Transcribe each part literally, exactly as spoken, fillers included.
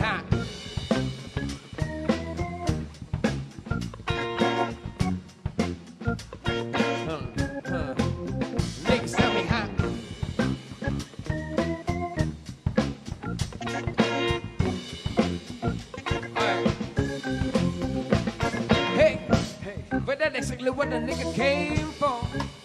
high. Huh, huh. Niggas tell me high. Hey, hey, but that's exactly what the nigga came for.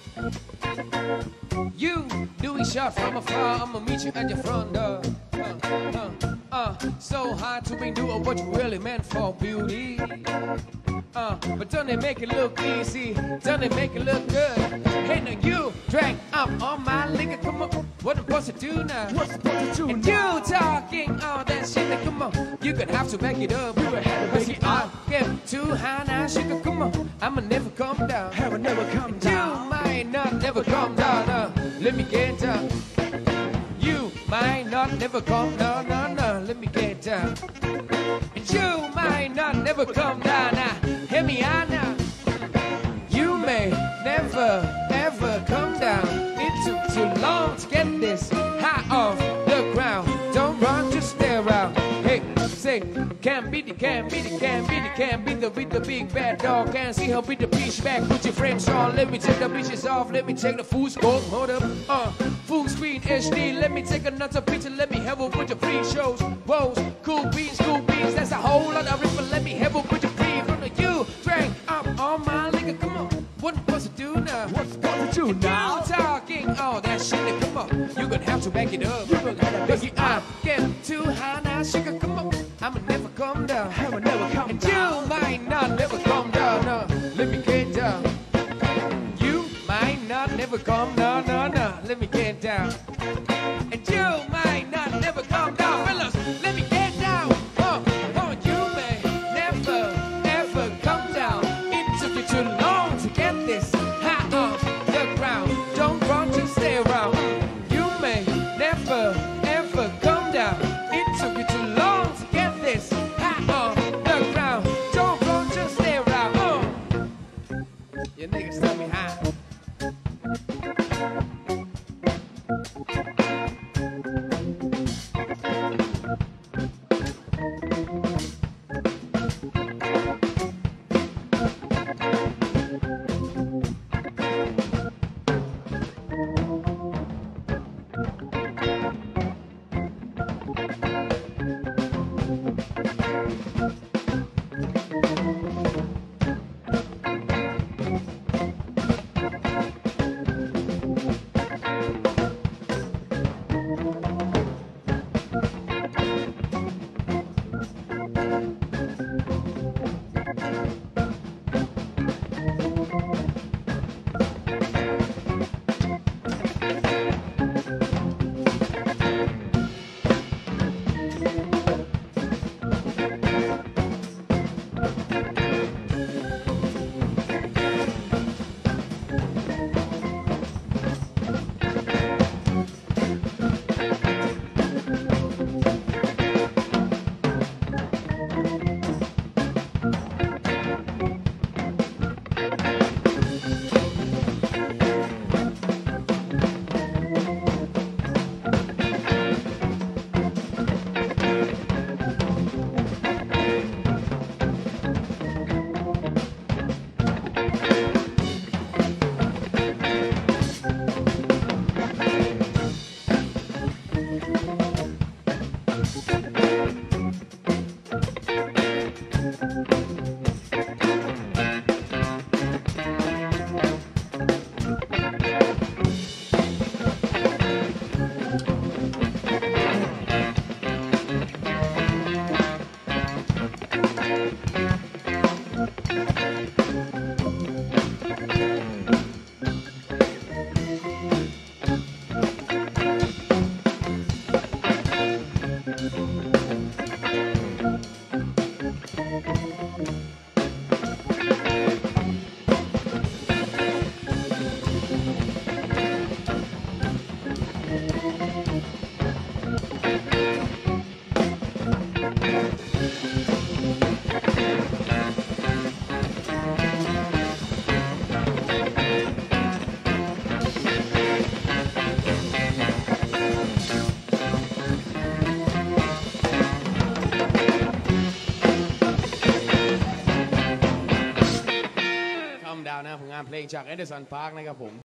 You doing shot from afar, I'ma meet you at your front door. Uh, uh, uh, so hard to be doing what you really meant for, beauty. Uh, but don't they make it look easy? Don't they make it look good? Hey, now you drank up all my liquor, come on. What I'm supposed to do now? What's supposed to do and now? You talking all that shit, now come on. You gonna have to back it up. You gonna have to back it up. I get too high now, sugar, come on. I'ma never come down. I will never come down. You might not never come down. Uh, let me get down. You might not never come down. No, no, let me get down. And you might not never come down. Now, hear me out now. You may never ever come down. It took too long to get this high off the ground. Don't run, just stay around. Hey, say, can't beat it, can't beat it, can't beat it, can't beat the beat the big bad dog. Can't see her beat the beach back. Put your frames on, let me take the bitches off. Let me take the full scope, hold up, uh, full screen H D. Let me take another picture, let me have a bunch of free shows. Woes, cool beans, cool beans, that's a whole lot of ripple. Let me have a bunch of free from the you. Drank up all my liquor, come on. What I'm supposed to do now? What's supposed to do now? You talking all that shit, now come on. You're gonna have to back it up. You're gonna have to back it up. Get too high now, sugar, come on. I'ma never come down. I will never come and down. You might not never come down. No, let me get down. You might not never come down. No, no, let me get down. And you might not never come down, fellas. Let me get down. Oh, oh, you may never ever come down. It took you too long to get this high off the ground. Don't run, just stay around. You may never ever come down. It took you too long to get this high off the ground. Don't run, just stay around. Oh. You niggas tell me high. นะผลงานเพลงจาก Anderson Paak นะครับผม